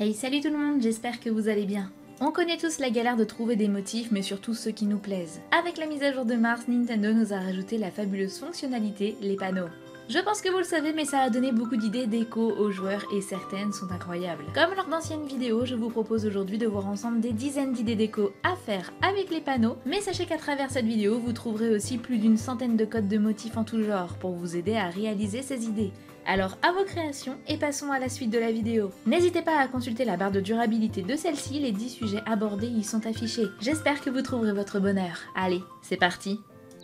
Hey, salut tout le monde, j'espère que vous allez bien. On connaît tous la galère de trouver des motifs, mais surtout ceux qui nous plaisent. Avec la mise à jour de mars, Nintendo nous a rajouté la fabuleuse fonctionnalité, les panneaux. Je pense que vous le savez, mais ça a donné beaucoup d'idées déco aux joueurs et certaines sont incroyables. Comme lors d'anciennes vidéos, je vous propose aujourd'hui de voir ensemble des dizaines d'idées déco à faire avec les panneaux, mais sachez qu'à travers cette vidéo, vous trouverez aussi plus d'une centaine de codes de motifs en tout genre pour vous aider à réaliser ces idées. Alors à vos créations et passons à la suite de la vidéo. N'hésitez pas à consulter la barre de durabilité de celle-ci, les 10 sujets abordés y sont affichés. J'espère que vous trouverez votre bonheur. Allez, c'est parti!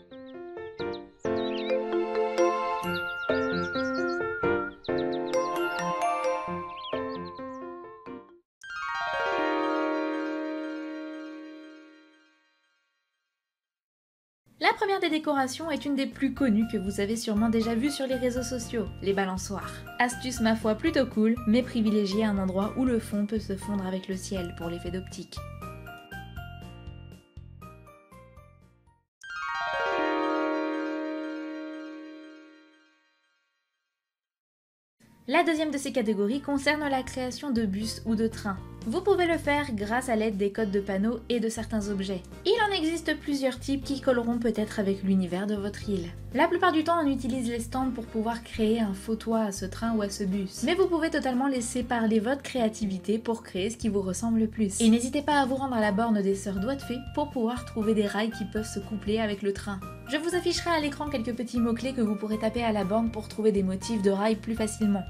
La première des décorations est une des plus connues que vous avez sûrement déjà vues sur les réseaux sociaux, les balançoires. Astuce ma foi plutôt cool, mais privilégiez un endroit où le fond peut se fondre avec le ciel pour l'effet d'optique. La deuxième de ces catégories concerne la création de bus ou de trains. Vous pouvez le faire grâce à l'aide des codes de panneaux et de certains objets. Il en existe plusieurs types qui colleront peut-être avec l'univers de votre île. La plupart du temps, on utilise les stands pour pouvoir créer un faux toit à ce train ou à ce bus. Mais vous pouvez totalement laisser parler votre créativité pour créer ce qui vous ressemble le plus. Et n'hésitez pas à vous rendre à la borne des sœurs Doigts de Fée pour pouvoir trouver des rails qui peuvent se coupler avec le train. Je vous afficherai à l'écran quelques petits mots-clés que vous pourrez taper à la borne pour trouver des motifs de rails plus facilement.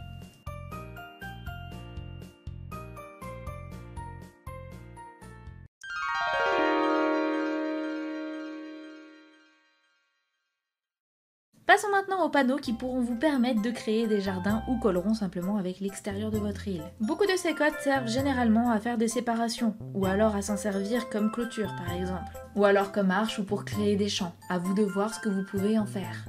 Passons maintenant aux panneaux qui pourront vous permettre de créer des jardins ou colleront simplement avec l'extérieur de votre île. Beaucoup de ces codes servent généralement à faire des séparations, ou alors à s'en servir comme clôture par exemple, ou alors comme arche ou pour créer des champs. À vous de voir ce que vous pouvez en faire.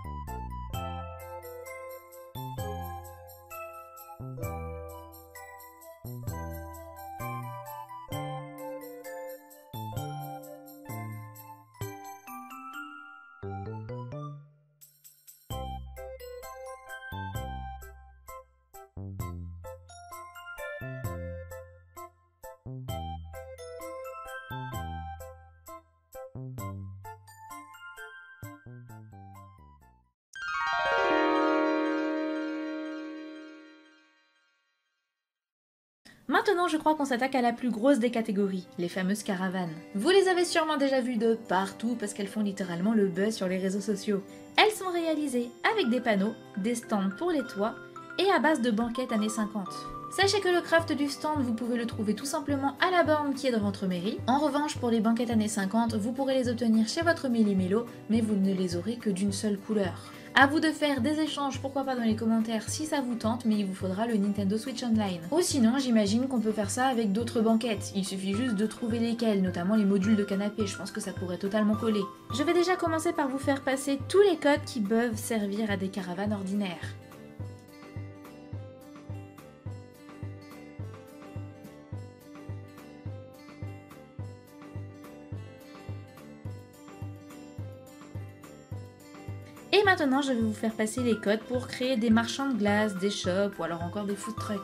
Maintenant, je crois qu'on s'attaque à la plus grosse des catégories, les fameuses caravanes. Vous les avez sûrement déjà vues de partout parce qu'elles font littéralement le buzz sur les réseaux sociaux. Elles sont réalisées avec des panneaux, des stands pour les toits et à base de banquettes années 50. Sachez que le craft du stand, vous pouvez le trouver tout simplement à la borne qui est dans votre mairie. En revanche, pour les banquettes années 50, vous pourrez les obtenir chez votre méli-mélo, mais vous ne les aurez que d'une seule couleur. A vous de faire des échanges, pourquoi pas dans les commentaires si ça vous tente, mais il vous faudra le Nintendo Switch Online. Ou sinon, j'imagine qu'on peut faire ça avec d'autres banquettes, il suffit juste de trouver lesquelles, notamment les modules de canapé, je pense que ça pourrait totalement coller. Je vais déjà commencer par vous faire passer tous les codes qui peuvent servir à des caravanes ordinaires. Et maintenant, je vais vous faire passer les codes pour créer des marchands de glace, des shops ou alors encore des food trucks.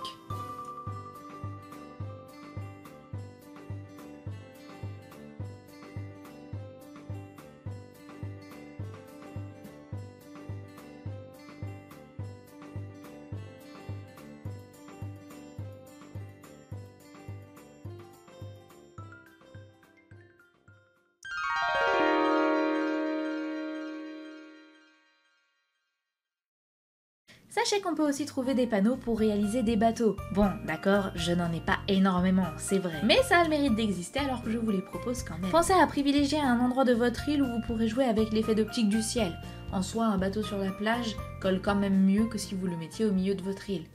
Sachez qu'on peut aussi trouver des panneaux pour réaliser des bateaux. Bon, d'accord, je n'en ai pas énormément, c'est vrai. Mais ça a le mérite d'exister alors que je vous les propose quand même. Pensez à privilégier un endroit de votre île où vous pourrez jouer avec l'effet d'optique du ciel. En soi, un bateau sur la plage colle quand même mieux que si vous le mettiez au milieu de votre île.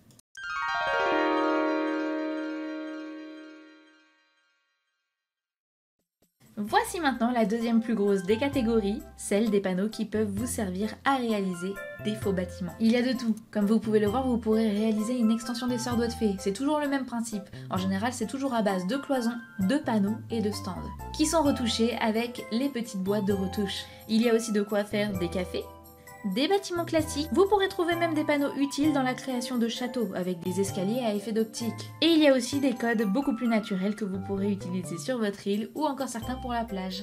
Voici maintenant la deuxième plus grosse des catégories, celle des panneaux qui peuvent vous servir à réaliser des faux bâtiments. Il y a de tout. Comme vous pouvez le voir, vous pourrez réaliser une extension des Sœurs Doigts de Fée. C'est toujours le même principe. En général, c'est toujours à base de cloisons, de panneaux et de stands, qui sont retouchés avec les petites boîtes de retouches. Il y a aussi de quoi faire des cafés, des bâtiments classiques. Vous pourrez trouver même des panneaux utiles dans la création de châteaux, avec des escaliers à effet d'optique. Et il y a aussi des codes beaucoup plus naturels que vous pourrez utiliser sur votre île, ou encore certains pour la plage.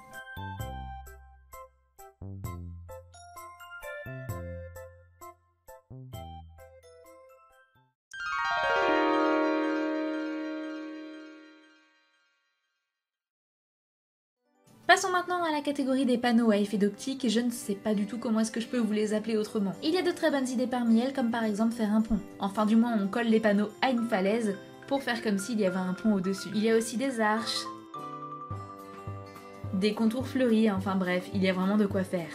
Passons maintenant à la catégorie des panneaux à effet d'optique et je ne sais pas du tout comment est-ce que je peux vous les appeler autrement. Il y a de très bonnes idées parmi elles comme par exemple faire un pont. Enfin du moins on colle les panneaux à une falaise pour faire comme s'il y avait un pont au-dessus. Il y a aussi des arches, des contours fleuris, enfin bref, il y a vraiment de quoi faire.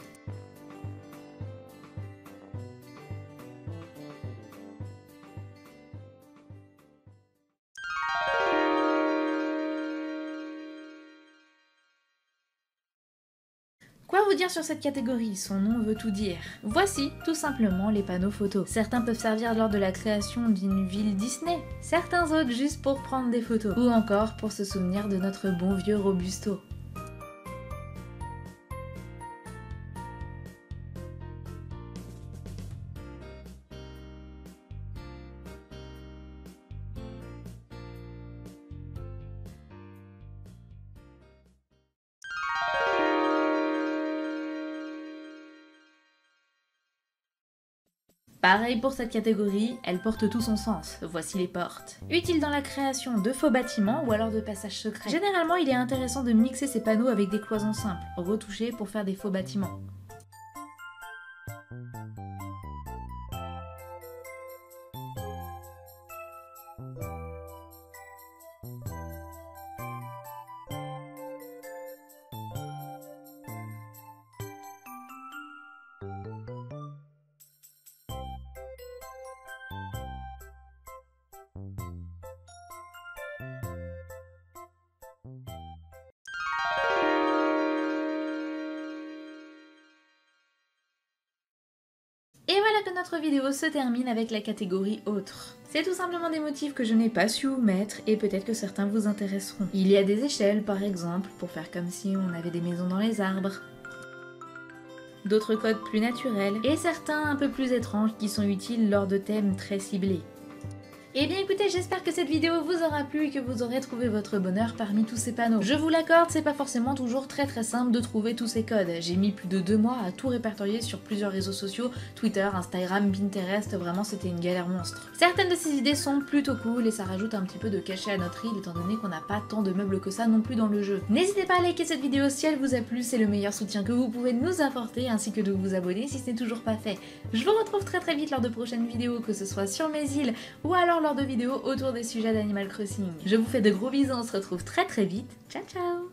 Quoi vous dire sur cette catégorie? Son nom veut tout dire. Voici tout simplement les panneaux photos. Certains peuvent servir lors de la création d'une ville Disney, certains autres juste pour prendre des photos, ou encore pour se souvenir de notre bon vieux Robusto. Pareil pour cette catégorie, elle porte tout son sens. Voici les portes. Utiles dans la création de faux bâtiments ou alors de passages secrets. Généralement, il est intéressant de mixer ces panneaux avec des cloisons simples, retouchées pour faire des faux bâtiments. Et voilà que notre vidéo se termine avec la catégorie autres. C'est tout simplement des motifs que je n'ai pas su où mettre et peut-être que certains vous intéresseront. Il y a des échelles par exemple pour faire comme si on avait des maisons dans les arbres. D'autres codes plus naturels et certains un peu plus étranges qui sont utiles lors de thèmes très ciblés. Et bien écoutez, j'espère que cette vidéo vous aura plu et que vous aurez trouvé votre bonheur parmi tous ces panneaux. Je vous l'accorde, c'est pas forcément toujours très simple de trouver tous ces codes. J'ai mis plus de 2 mois à tout répertorier sur plusieurs réseaux sociaux, Twitter, Instagram, Pinterest, vraiment c'était une galère monstre. Certaines de ces idées sont plutôt cool et ça rajoute un petit peu de cachet à notre île étant donné qu'on n'a pas tant de meubles que ça non plus dans le jeu. N'hésitez pas à liker cette vidéo si elle vous a plu, c'est le meilleur soutien que vous pouvez nous apporter, ainsi que de vous abonner si ce n'est toujours pas fait. Je vous retrouve très vite lors de prochaines vidéos, que ce soit sur mes îles ou alors lors de vidéos autour des sujets d'Animal Crossing. Je vous fais de gros bisous, on se retrouve très vite. Ciao ciao!